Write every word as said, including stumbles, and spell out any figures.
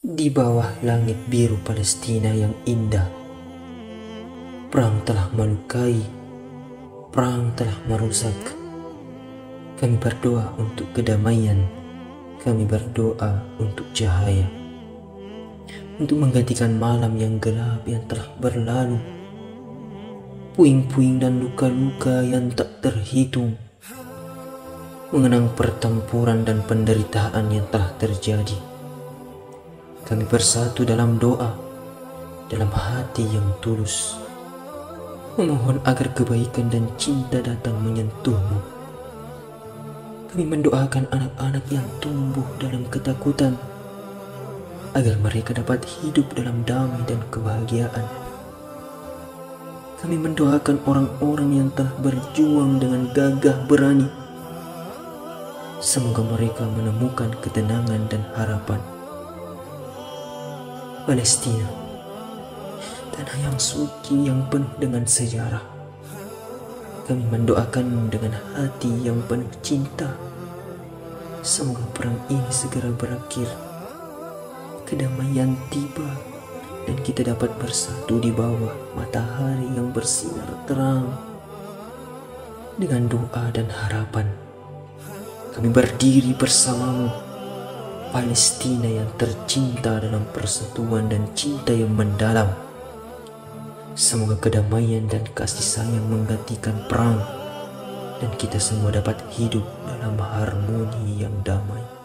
Di bawah langit biru Palestina yang indah, perang telah melukai, perang telah merusak. Kami berdoa untuk kedamaian, kami berdoa untuk cahaya, untuk menggantikan malam yang gelap yang telah berlalu, puing-puing dan luka-luka yang tak terhitung, mengenang pertempuran dan penderitaan yang telah terjadi. Kami bersatu dalam doa, dalam hati yang tulus, memohon agar kebaikan dan cinta datang menyentuhmu. Kami mendoakan anak-anak yang tumbuh dalam ketakutan, agar mereka dapat hidup dalam damai dan kebahagiaan. Kami mendoakan orang-orang yang telah berjuang dengan gagah berani. Semoga mereka menemukan ketenangan dan harapan. Palestina, tanah yang suci yang penuh dengan sejarah. Kami mendoakan dengan hati yang penuh cinta. Semoga perang ini segera berakhir, kedamaian tiba, dan kita dapat bersatu di bawah matahari yang bersinar terang. Dengan doa dan harapan, kami berdiri bersamamu, Palestina yang tercinta dalam persatuan dan cinta yang mendalam. Semoga kedamaian dan kasih sayang menggantikan perang, dan kita semua dapat hidup dalam harmoni yang damai.